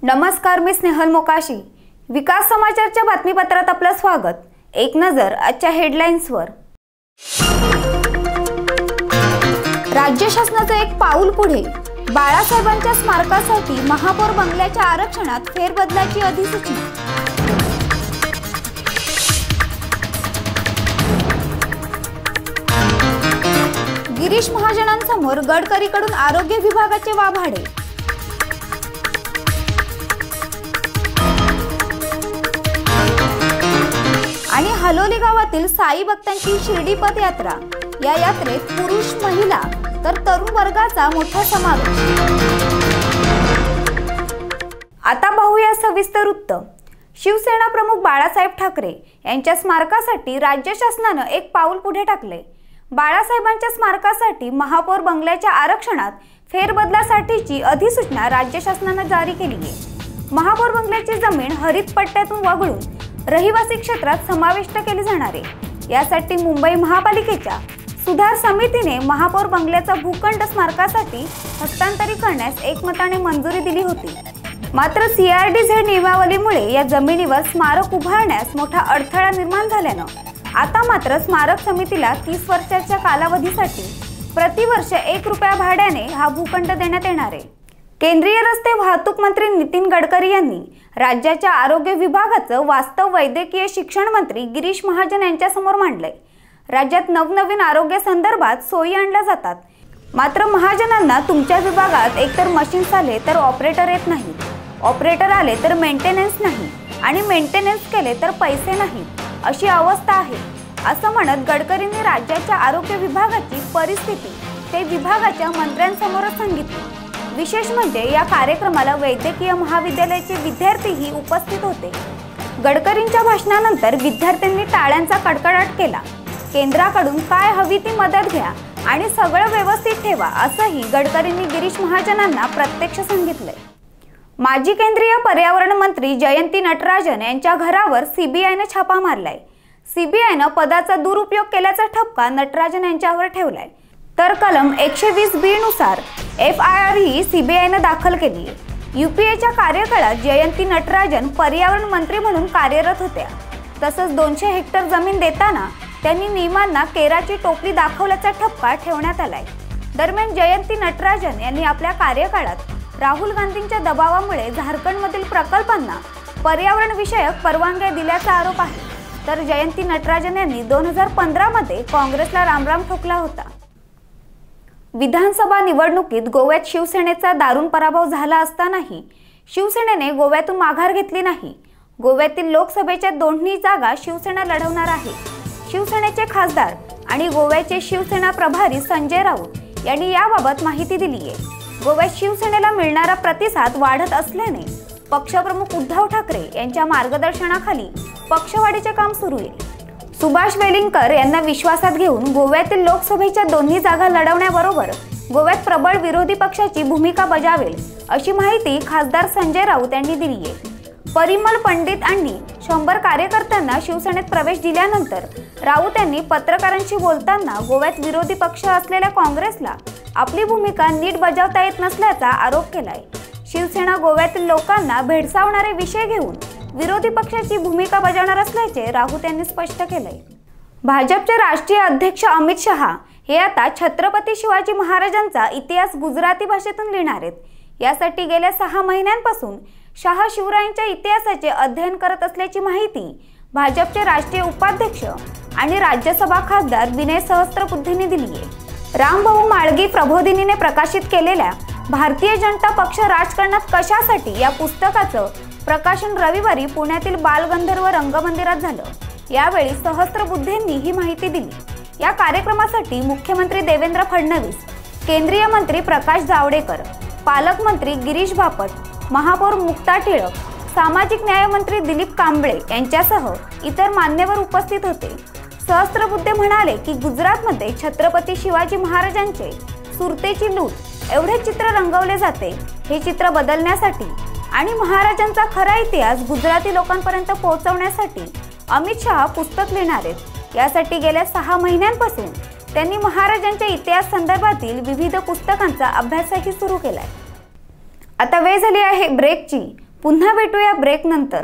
नमस्कार, मी स्नेहल मोकाशी. विकास समाचारच्या बातमीपत्रात आपलं स्वागत. एक नजर आजच्या हेडलाईन्सवर. राज्य शासनाचं एक पाऊल पुढे. बाळासाहेबांच्या स्मारकासाठी महापौर बंगल्याच्या आरक्षणात फेरबदलाची अधिसूचना. गिरीश महाजनांसमोर गडकरीकडून आरोग्य विभागाचे वाभाडे. आणि हलोली गावातील साई भक्तांची शिर्डी पदयात्रा. या यात्रेत पुरुष, महिला तर तरुण वर्गाचा मोठा समावेश. आता पाहूया सविस्तर वृत्त. शिवसेना प्रमुख बाळासाहेब ठाकरे यांच्या स्मारकासाठी राज्य शासनाने एक पाऊल पुढे टाकले. बाळासाहेबांच्या स्मारकासाठी महापौर बंगल्याच्या आरक्षणात फेरबदलासाठीची अधिसूचना राज्य शासनाने जारी केली आहे. महापौर बंगल्याची जमीन हरित पट्ट्यातून वगळून रहिवासी क्षेत्रात समाविष्ट केली जाणार आहे. यासाठी मुंबई महापालिकेच्या सुधार समितीने महापौर बंगल्याचा भूखंड स्मारकासाठी हस्तांतरित करण्यास एकमताने मंजुरी दिली होती. मात्र CRDZ नियमावलीमुळे या जमिनीवर स्मारक उभारण्यास मोठा अडथळा निर्माण झाल्यानं आता मात्र स्मारक समितीला 30 वर्षाच्या कालावधीसाठी प्रतिवर्ष 1 रुपया भाड्याने हा भूखंड देण्यात येणार आहे. केंद्रीय रस्ते वाहतूक मंत्री नितीन गडकरी यांनी राज्याच्या आरोग्य विभागाचं वास्तव वैद्यकीय शिक्षण मंत्री गिरीश महाजन यांच्यासमोर मांडलंय. राज्यात नवनवीन आरोग्य संदर्भात सोयी आणल्या जातात, मात्र महाजनांना तुमच्या विभागात एकतर मशीन्स आले तर ऑपरेटर येत नाही, ऑपरेटर आले तर मेंटेनन्स नाही आणि मेंटेनन्स केले तर पैसे नाही, अशी अवस्था आहे, असं म्हणत गडकरींनी राज्याच्या आरोग्य विभागाची परिस्थिती ते विभागाच्या मंत्र्यांसमोरच सांगितली. विशेष म्हणजे या कार्यक्रमाला वैद्यकीय महाविद्यालयाचे विद्यार्थीही उपस्थित होते. गडकरींच्या भाषणानंतर विद्यार्थ्यांनी टाळ्यांचा कडकडाट केला. केंद्राकडून काय हवी ती मदत घ्या आणि सगळं व्यवस्थित ठेवा, असंही गडकरींनी गिरीश महाजनांना प्रत्यक्ष सांगितलंय. माजी केंद्रीय पर्यावरण मंत्री जयंती नटराजन यांच्या घरावर CBIने छापा मारलाय. CBIनं पदाचा दुरुपयोग केल्याचा ठपका नटराजन यांच्यावर ठेवलाय. तर कलम 120B नुसार FIR ही CBIनं दाखल केली आहे. UPAच्या कार्यकाळात जयंती नटराजन पर्यावरण मंत्री म्हणून कार्यरत होत्या. तसंच 200 हेक्टर जमीन देताना त्यांनी नियमांना केराची टोपली दाखवल्याचा ठपका ठेवण्यात आलाय. दरम्यान जयंती नटराजन यांनी आपल्या कार्यकाळात राहुल गांधींच्या दबावामुळे झारखंडमधील प्रकल्पांना पर्यावरण विषयक परवानग्या दिल्याचा आरोप आहे. तर जयंती नटराजन यांनी 2015 मध्ये काँग्रेसला रामराम ठोकला होता. विधानसभा निवडणुकीत गोव्यात शिवसेनेचा दारुण पराभव झाला असतानाही शिवसेनेने गोव्यातून माघार घेतली नाही. गोव्यातील लोकसभेच्या दोन्ही जागा शिवसेना लढवणार आहे. शिवसेनेचे खासदार आणि गोव्याचे शिवसेना प्रभारी संजय राऊत यांनी याबाबत माहिती दिली आहे. गोव्यात शिवसेनेला मिळणारा प्रतिसाद वाढत असल्याने पक्षप्रमुख उद्धव ठाकरे यांच्या मार्गदर्शनाखाली पक्षवाढीचे काम सुरू आहे. सुभाष वेलिंगकर यांना विश्वासात घेऊन गोव्यातील लोकसभेच्या दोन्ही जागा लढवण्याबरोबर गोव्यात प्रबळ विरोधी पक्षाची भूमिका बजावेल, अशी माहिती खासदार संजय राऊत यांनी दिली आहे. परिमल पंडित आणि 100 कार्यकर्त्यांना शिवसेनेत प्रवेश दिल्यानंतर राऊत यांनी पत्रकारांशी बोलताना गोव्यात विरोधी पक्ष असलेल्या काँग्रेसला आपली भूमिका नीट बजावता येत नसल्याचा आरोप केलाय. शिवसेना गोव्यातील लोकांना भेडसावणारे विषय घेऊन विरोधी पक्षाची भूमिका बजावणार असल्याचे राऊत यांनी स्पष्ट केलंय. भाजपचे राष्ट्रीय अध्यक्ष अमित शहा हे आता छत्रपती शिवाजी महाराजांचा इतिहास गुजराती भाषेतून लिहिणार आहेत. यासाठी गेल्या 6 महिन्यांपासून शहा शिवरायांच्या इतिहासाचे अध्ययन करत असल्याची माहिती भाजपचे राष्ट्रीय उपाध्यक्ष आणि राज्यसभा खासदार विनय सहस्त्रबुद्धेंनी दिली आहे. रामभाऊ म्हाळगी प्रबोधिनीने प्रकाशित केलेल्या भारतीय जनता पक्ष राजकारणात कशासाठी या पुस्तकाचं प्रकाशन रविवारी पुण्यातील बालगंधर्व रंगमंदिरात झालं. यावेळी सहस्त्रबुद्धेंनी ही माहिती दिली. या कार्यक्रमासाठी मुख्यमंत्री देवेंद्र फडणवीस, केंद्रीय मंत्री प्रकाश जावडेकर, पालकमंत्री गिरीश बापट, महापौर मुक्ता टिळक, सामाजिक न्याय मंत्री दिलीप कांबळे यांच्यासह इतर मान्यवर उपस्थित होते. सहस्त्रबुद्धे म्हणाले की गुजरातमध्ये छत्रपती शिवाजी महाराजांचे सुरतेची लूट एवढे चित्र रंगवले जाते. हे चित्र बदलण्यासाठी आणि महाराजांचा खरा इतिहास गुजराती लोकांपर्यंत पोहोचवण्यासाठी अमित शहा पुस्तक लिहिणार आहेत. यासाठी गेल्या 6 महिन्यांपासून त्यांनी महाराजांच्या इतिहास संदर्भातील विविध पुस्तकांचा अभ्यासही सुरू केलाय. आता वेळ झाली आहे ब्रेकची. पुन्हा भेटूया ब्रेक नंतर।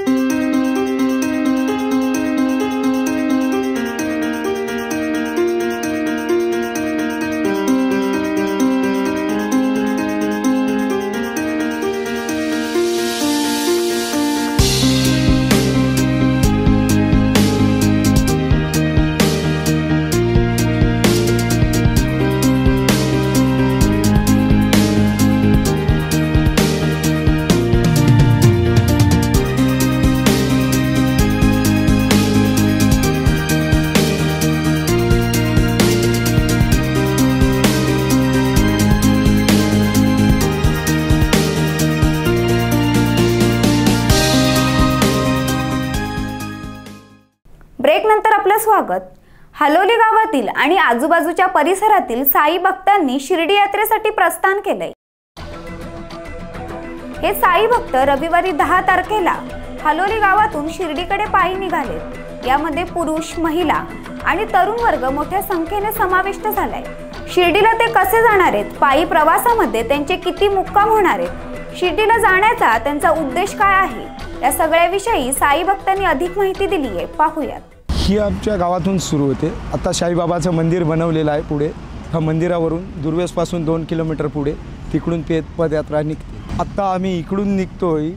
ब्रेक नंतर आपलं स्वागत। हलोली गावातील आणि आजूबाजूच्या परिसरातील साई भक्तांनी शिर्डी यात्रेसाठी प्रस्थान केलंय। हे साई भक्त रविवारी 10 तारखेला हलोली गावातून शिर्डीकडे पायी निघाले। यामध्ये पुरुष, महिला आणि तरुण वर्ग मोठ्या संख्येने समाविष्ट झालाय। शिर्डीला ते कसे जाणार आहेत, पायी प्रवासामध्ये त्यांचे किती मुक्काम होणार आहेत, शिर्डीला जाण्याचा त्यांचा उद्देश काय आहे, या सगळ्याविषयी साई भक्तांनी अधिक माहिती दिली आहे, पाहूयात। ही आमच्या गावातून सुरू होते। आता साईबाबाचं मंदिर बनवलेलं आहे पुढे। ह्या मंदिरावरून दुर्वेसपासून 2 किलोमीटर पुढे तिकडून पदयात्रा निघते। आता आम्ही इकडून निघतोय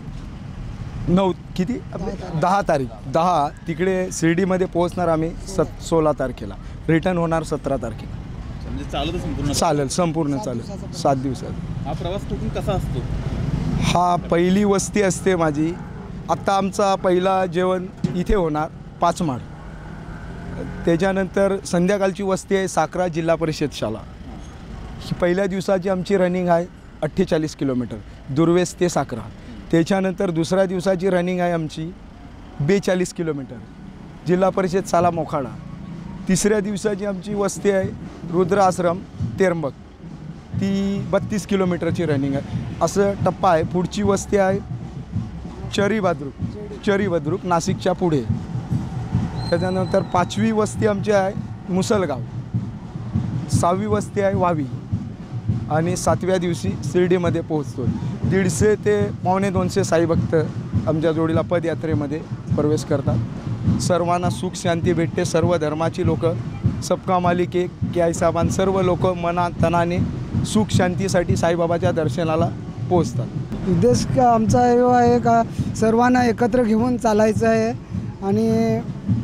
10 तारीख 10 तिकडे शिर्डीमध्ये पोहोचणार आम्ही 16 तारखेला, रिटर्न होणार 17 तारखेला। चालेल संपूर्ण चालेल 7 दिवसात। हा प्रवास कुठून कसा असतो? हा पहिली वस्ती असते माझी। आता आमचा पहिला जेवण इथे होणार 5 माळ, त्याच्यानंतर संध्याकाळची वस्ती आहे साखरा जिल्हा परिषद शाळा। ही पहिल्या दिवसाची आमची रनिंग आहे 48 किलोमीटर दुर्वेस ते साखरा। त्याच्यानंतर दुसऱ्या दिवसाची रनिंग आहे आमची 42 किलोमीटर जिल्हा परिषद शाळा मोखाडा। तिसऱ्या दिवसाची आमची वस्ती आहे रुद्र आश्रम तेरंबक, ती 32 किलोमीटरची रनिंग आहे। असं टप्पा आहे। पुढची वस्ती आहे चरी बद्रुक नाशिकच्या पुढे। त्याच्यानंतर 5वी वस्ती आमची आहे मुसलगाव, 6वी वस्ती आहे वावी आणि 7व्या दिवशी शिर्डीमध्ये पोहोचतो। 150 ते 250 साई भक्त आमच्या जोडीला पदयात्रेमध्ये प्रवेश करतात। सर्वांना सुख शांती भेटते। सर्व धर्माची लोक, सबका मालिक एक के आई साहेबान सर्व लोक मनातनाने सुख शांतीसाठी साईबाबाच्या दर्शनाला पोहोचतात। उद्देश का आमचा हे आहे का सर्वांना एकत्र घेऊन चालायचं आहे आणि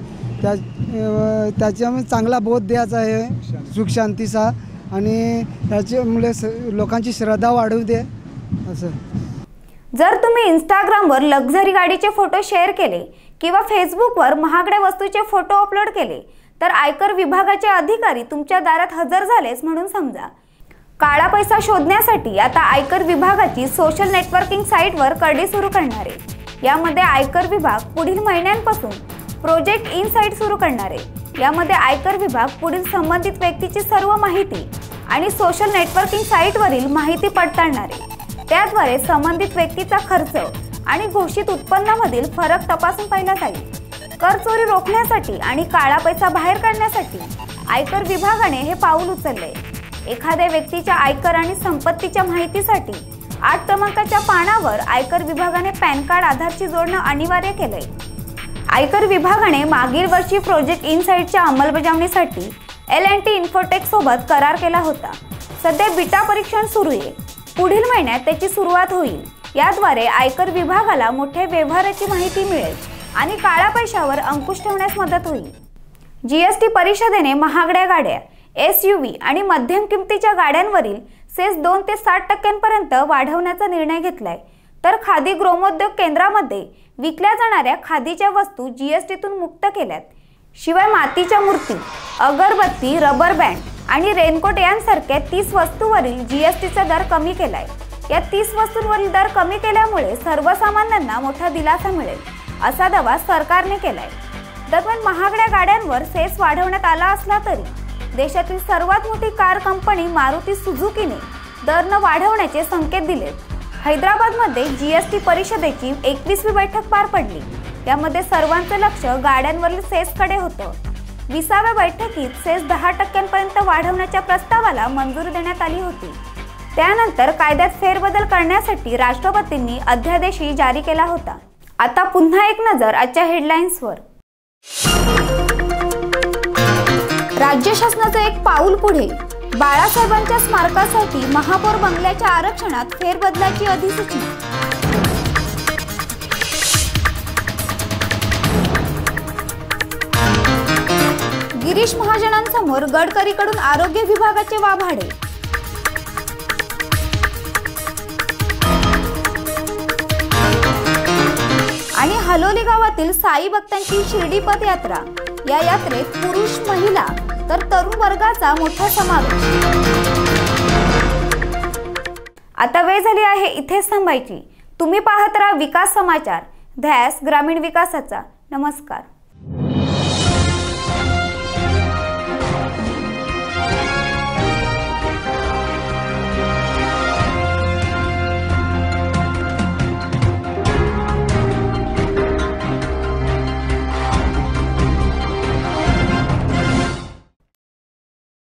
त्याच्यामुळे चांगला बोध द्यायचा आहे सुख शांतीचा, आणि त्याच्यामुळे लोकांची श्रद्धा वाढवू दे असं। जर तुम्ही इंस्टाग्रामवर लक्झरी गाडीचे फोटो शेअर केले किंवा फेसबुकवर महागड्या वस्तूचे फोटो अपलोड केले तर आयकर विभागाचे अधिकारी तुमच्या दारात हजर झालेच म्हणून समजा। काळा पैसा शोधण्यासाठी आता आयकर विभागाची सोशल नेटवर्किंग साईटवर करडी सुरू करणार आहे। यामध्ये आयकर विभाग पुढील महिन्यांपासून प्रोजेक्ट इनसाइट सुरू करणार आहे। यामध्ये आयकर विभाग पुढील संबंधित व्यक्तीची सर्व माहिती आणि सोशल नेटवर्किंग साईटवरील माहिती पडताळणार आहे। त्याद्वारे संबंधित व्यक्तीचा खर्च आणि घोषित उत्पन्नामधील फरक तपासून पाहिला जाईल। कर चोरी रोखण्यासाठी आणि काळा पैसा बाहेर काढण्यासाठी आयकर विभागाने हे पाऊल उचलले। एखाद्या व्यक्तीच्या आयकर आणि संपत्तीच्या माहितीसाठी 8 क्रमांकाच्या पानावर आयकर विभागाने पॅन कार्ड आधारची जोडणं अनिवार्य केलंय। आयकर विभागाने मागील वर्षी प्रोजेक्ट इनसाइटच्या अंमलबजावणीसाठी L&T इन्फोटेक सोबत करार केला होता। सध्या बीटा परीक्षण सुरू आहे। पुढील महिन्यात त्याची सुरुवात होईल। याद्वारे आयकर विभागाला मोठ्या व्यवहाराची माहिती मिळेल आणि काळा पैशावर अंकुश ठेवण्यास मदत होईल। GST परिषदेने महागड्या गाड्या, SUV आणि मध्यम किमतीच्या गाड्यांवरील सेस 2 ते 60% वाढवण्याचा निर्णय घेतलाय। तर खादी ग्रामोद्योग केंद्रामध्ये विकल्या जाणाऱ्या खादीच्या वस्तू GSTतून मुक्त केल्यात। शिवाय मातीच्या मूर्ती, अगरबत्ती, रबर बँड आणि रेनकोट यांसारख्या 30 वस्तूंवरील GSTचा दर कमी केलाय। या 30 वस्तूंवरील दर कमी केल्यामुळे सर्वसामान्यांना मोठा दिलासा मिळेल असा दावा सरकारने केलाय। दरम्यान महागड्या गाड्यांवर सेस वाढवण्यात आला असला तरी देशातील सर्वात मोठी कार कंपनी मारुती सुझुकीने दर न वाढवण्याचे संकेत दिलेत। हैदराबादमध्ये GST परिषदेची 21वी बैठक पार पडली। यामध्ये सर्वांचे लक्ष गाड्यांवरील सेसकडे होतं। 20व्या बैठकीत सेस 10% वाढवण्याच्या प्रस्तावाला मंजुरी देण्यात आली होती। त्यानंतर कायद्यात फेरबदल करण्यासाठी राष्ट्रपतींनी अध्यादेशही जारी केला होता। आता पुन्हा एक नजर आजच्या हेडलाईन्सवर। राज्य शासनाचं एक पाऊल पुढे, बाळासाहेबांच्या स्मारकासाठी महापौर बंगल्याच्या आरक्षणात फेरबदलाची अधिसूचना। गिरीश महाजनांसमोर गडकरीकडून आरोग्य विभागाचे वाभाडे। आणि हलोली गावातील साई भक्तांची शिर्डी पदयात्रा। या यात्रेत पुरुष, महिला तर तरुण वर्गाचा मोठा समावेश। आता वेळ झाली आहे इथेच थांबायची। तुम्ही पाहत राहा विकास समाचार, ध्यास ग्रामीण विकासाचा। नमस्कार।